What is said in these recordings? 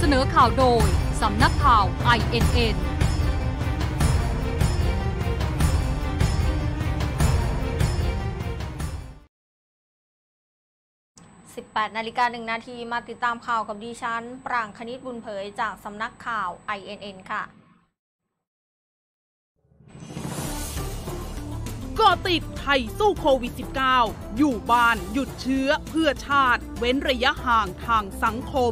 นอข่าวโดยสำนักข่าว INN 18:01 นาทีมาติดตามข่าวกับดิฉันปรางคณิตบุญเผยจากสำนักข่าว INN ค่ะก็ติดไทยสู้โควิด -19 อยู่บ้านหยุดเชื้อเพื่อชาติเว้นระยะห่างทางสังคม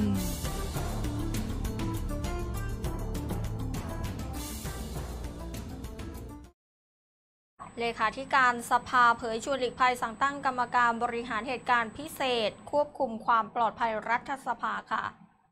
เลขาธิการสภาเผยชวนหลีกภัยสั่งตั้งกรรมการบริหารเหตุการณ์พิเศษควบคุมความปลอดภัยรัฐสภาค่ะ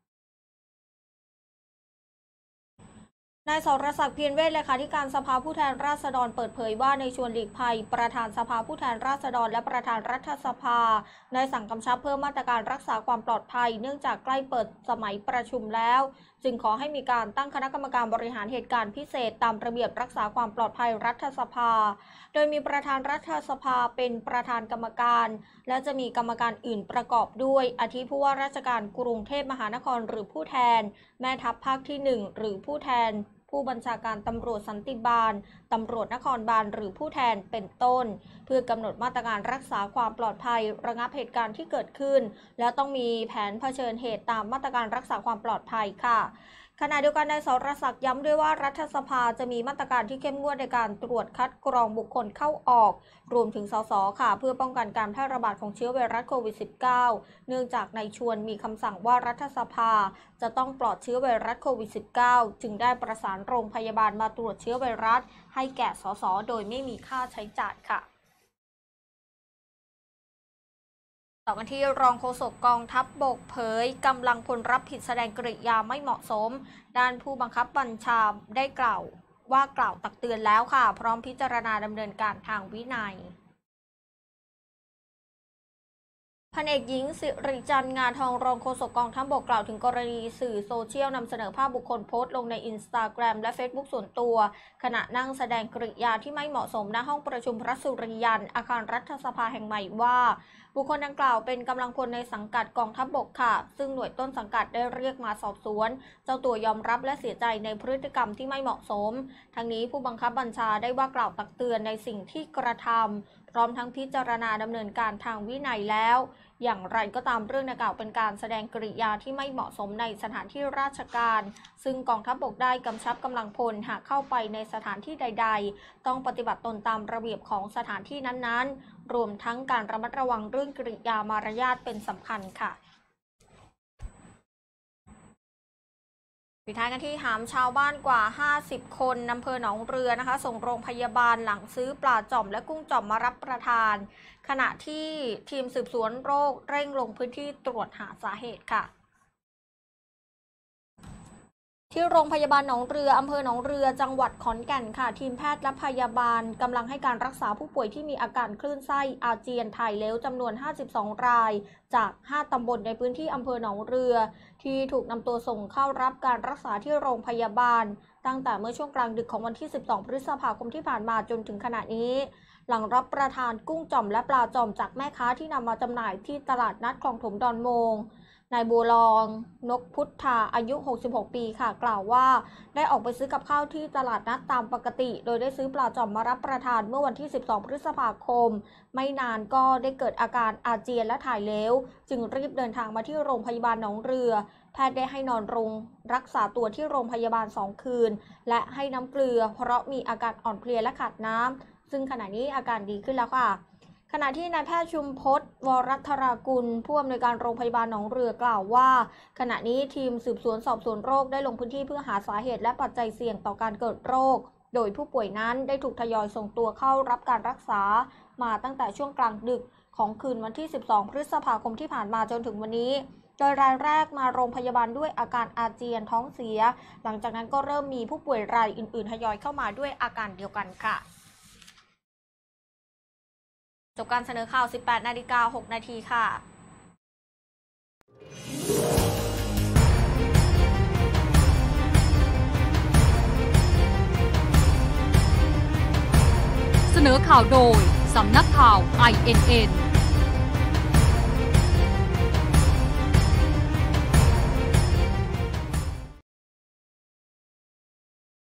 นายสรศักดิ์เพียรเวชเลขาธิการสภาผู้แทนราษฎรเปิดเผยว่าในชวนหลีกภัยประธานสภาผู้แทนราษฎรและประธานรัฐสภาได้สั่งกำชับเพิ่มมาตรการรักษาความปลอดภัยเนื่องจากใกล้เปิดสมัยประชุมแล้วจึงขอให้มีการตั้งคณะกรรมการบริหารเหตุการณ์พิเศษตามระเบียบรักษาความปลอดภัยรัฐสภาโดยมีประธานรัฐสภาเป็นประธานกรรมการและจะมีกรรมการอื่นประกอบด้วยอาทิผู้ว่าราชการกรุงเทพมหานครหรือผู้แทนแม่ทัพภาคที่1หรือผู้แทนผู้บัญชาการตำรวจสันติบาลตำรวจนครบาลหรือผู้แทนเป็นต้นเพื่อกำหนดมาตรการรักษาความปลอดภัยระงับเหตุการณ์ที่เกิดขึ้นและต้องมีแผนเผชิญเหตุตามมาตรการรักษาความปลอดภัยค่ะขณะเดียวกันนายสรศักดิ์ย้ำด้วยว่ารัฐสภาจะมีมาตรการที่เข้มงวดในการตรวจคัดกรองบุคคลเข้าออกรวมถึงสสค่ะเพื่อป้องกันการแพร่ระบาดของเชื้อไวรัสโควิด -19 เนื่องจากนายชวนมีคำสั่งว่ารัฐสภาจะต้องปลอดเชื้อไวรัสโควิด -19 จึงได้ประสานโรงพยาบาลมาตรวจเชื้อไวรัสให้แก่สสโดยไม่มีค่าใช้จ่ายค่ะต่อกันที่รองโฆษกกองทัพบกเผยกำลังพลรับผิดแสดงกริยาไม่เหมาะสมด้านผู้บังคับบัญชาได้กล่าวตักเตือนแล้วค่ะพร้อมพิจารณาดำเนินการทางวินัยพันเอกหญิงสิริจันทร์งาทองรองโฆษกกองทัพบกกล่าวถึงกรณีสื่อโซเชียลนำเสนอภาพบุคคลโพสต์ลงใน Instagram และ Facebook ส่วนตัวขณะนั่งแสดงกริยาที่ไม่เหมาะสมณห้องประชุมพระสุริยันอาคารรัฐสภาแห่งใหม่ว่าบุคคลดังกล่าวเป็นกำลังพลในสังกัดกองทัพบกค่ะซึ่งหน่วยต้นสังกัดได้เรียกมาสอบสวนเจ้าตัวยอมรับและเสียใจในพฤติกรรมที่ไม่เหมาะสมทั้งนี้ผู้บังคับบัญชาได้ว่ากล่าวตักเตือนในสิ่งที่กระทำพร้อมทั้งพิจารณาดำเนินการทางวินัยแล้วอย่างไรก็ตามเรื่องดังกล่าวเป็นการแสดงกริยาที่ไม่เหมาะสมในสถานที่ราชการซึ่งกองทัพบกได้กำชับกำลังพลหากเข้าไปในสถานที่ใดๆต้องปฏิบัติตนตามระเบียบของสถานที่นั้นๆรวมทั้งการระมัดระวังเรื่องกริยามารยาทเป็นสำคัญค่ะปิดท้ายกันที่หามชาวบ้านกว่า50คนอำเภอหนองเรือนะคะส่งโรงพยาบาลหลังซื้อปลาจ่อมและกุ้งจ่อมมารับประทานขณะที่ทีมสืบสวนโรคเร่งลงพื้นที่ตรวจหาสาเหตุค่ะที่โรงพยาบาลหนองเรืออำเภอหนองเรือจังหวัดขอนแก่นค่ะทีมแพทย์และพยาบาลกำลังให้การรักษาผู้ป่วยที่มีอาการคลื่นไส้อาเจียนถ่ายเหลวจำนวน52รายจาก5ตำบลในพื้นที่อำเภอหนองเรือที่ถูกนำตัวส่งเข้ารับการรักษาที่โรงพยาบาลตั้งแต่เมื่อช่วงกลางดึกของวันที่12พฤษภาคมที่ผ่านมาจนถึงขณะนี้หลังรับประทานกุ้งจ่อมและปลาจ่อมจากแม่ค้าที่นำมาจำหน่ายที่ตลาดนัดคลองถมดอนโมงนายบัวลองนกพุทธาอายุ66ปีค่ะกล่าวว่าได้ออกไปซื้อกับข้าวที่ตลาดนัดตามปกติโดยได้ซื้อปลาจ่อมมารับประทานเมื่อวันที่12พฤษภาคมไม่นานก็ได้เกิดอาการอาเจียนและถ่ายเหลวจึงรีบเดินทางมาที่โรงพยาบาลหนองเรือแพทย์ได้ให้นอนรักษาตัวที่โรงพยาบาล2คืนและให้น้ำเกลือเพราะมีอาการอ่อนเพลียและขาดน้ำซึ่งขณะนี้อาการดีขึ้นแล้วค่ะขณะที่นายแพทย์ชุมพจน์วรัตรากุลผู้อำนวยการโรงพยาบาลหนองเรือกล่าวว่าขณะนี้ทีมสืบสวนสอบสวนโรคได้ลงพื้นที่เพื่อหาสาเหตุและปัจจัยเสี่ยงต่อการเกิดโรคโดยผู้ป่วยนั้นได้ถูกทยอยส่งตัวเข้ารับการรักษามาตั้งแต่ช่วงกลางดึกของคืนวันที่12พฤษภาคมที่ผ่านมาจนถึงวันนี้โดยรายแรกมาโรงพยาบาลด้วยอาการอาเจียนท้องเสียหลังจากนั้นก็เริ่มมีผู้ป่วยรายอื่นๆทยอยเข้ามาด้วยอาการเดียวกันค่ะจบการเสนอข่าว 18:06 นาทีค่ะเสนอข่าวโดยสำนักข่าว INN